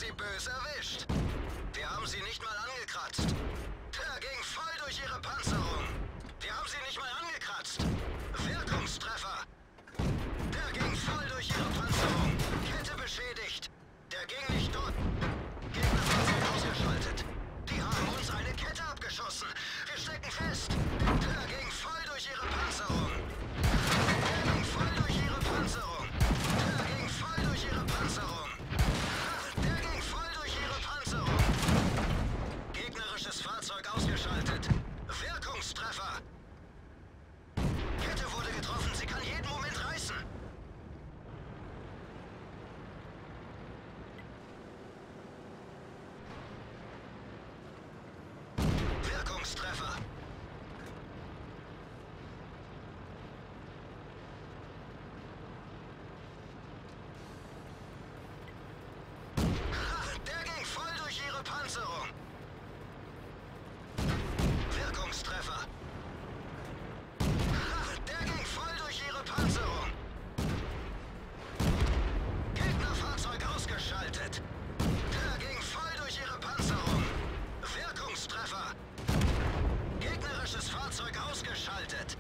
sie böse erwischt. Wir haben sie nicht mal angekratzt. Der ging voll durch ihre Panzerung. Wir haben sie nicht mal angekratzt. Wirkungstreffer. Der ging voll durch ihre Panzerung. Kette beschädigt. Der ging nicht tot. Gegnerfahrzeug ausgeschaltet. Die haben uns eine Kette abgeschossen. Wir stecken fest. Der ging voll durch ihre Panzerung. Der ging voll durch ihre Panzerung. Der ging voll durch ihre Panzerung. Der ging voll durch ihre Panzerung. Gegnerisches Fahrzeug ausgeschaltet. Wirkungstreffer. Kette wurde getroffen. Sie kann jeden Moment reißen. Wirkungstreffer. Der ging voll durch ihre Panzerung. Wirkungstreffer. Der ging voll durch ihre Panzerung. Gegnerfahrzeug ausgeschaltet. Der ging voll durch ihre Panzerung. Wirkungstreffer. Gegnerisches Fahrzeug ausgeschaltet.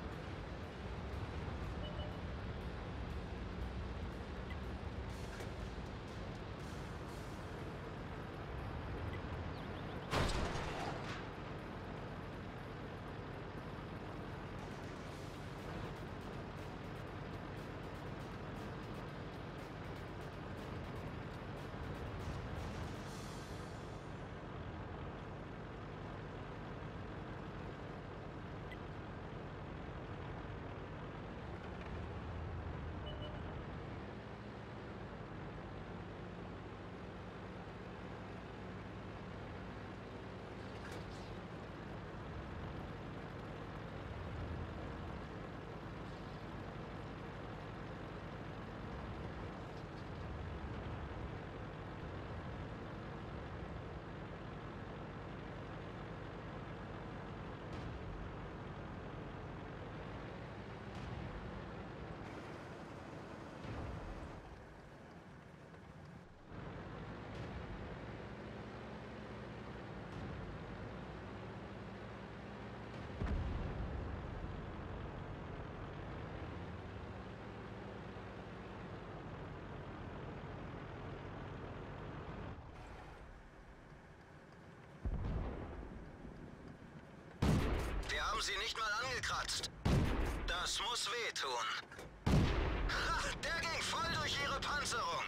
Wir haben sie nicht mal angekratzt. Das muss wehtun. Der ging voll durch ihre Panzerung.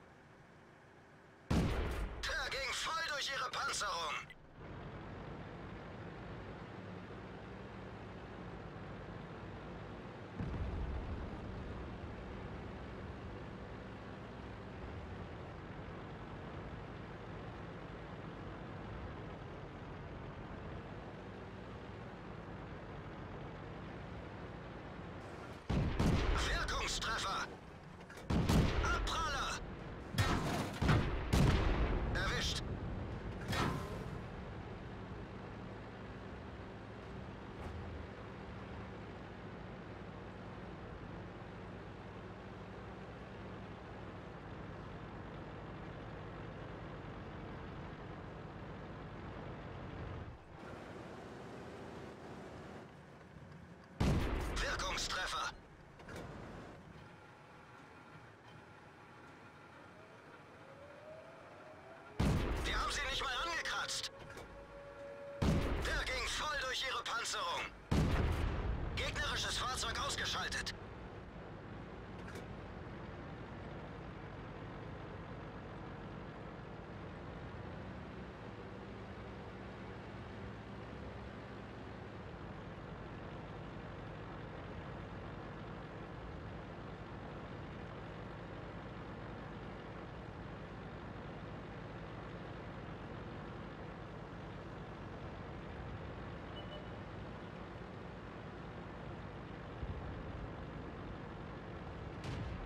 Der ging voll durch ihre Panzerung. Wirkungstreffer. Abpraller. Erwischt. Wirkungstreffer. Wir haben sie nicht mal angekratzt. Der ging voll durch ihre Panzerung. Gegnerisches Fahrzeug ausgeschaltet.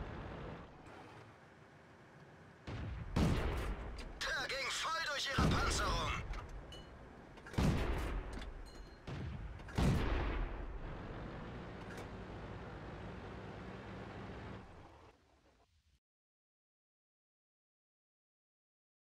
durch ihre Panzer.